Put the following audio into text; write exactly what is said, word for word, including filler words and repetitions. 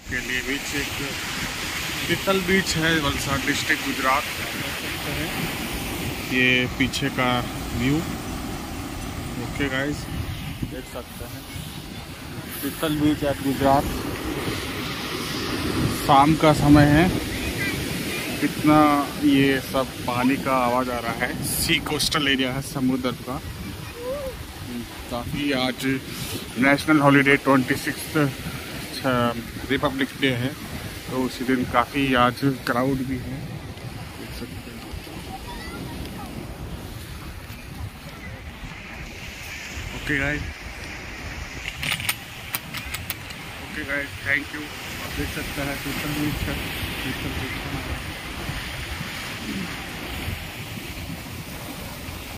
के लिए बीच एक तितल बीच है, वलसाड डिस्ट्रिक्ट गुजरात। ये पीछे का व्यू। ओके गाइस, देख सकते हैं तितल बीच एट गुजरात। शाम का समय है, कितना ये सब पानी का आवाज़ आ रहा है। सी कोस्टल एरिया है, समुद्र का। काफ़ी आज national holiday twenty six republic day है, तो उसी दिन काफ़ी आज क्राउड भी है, देख सकते हैं। Okay guys, okay guys, thank you. आप देख सकते हैं तितल बीच है, तितल बीच है।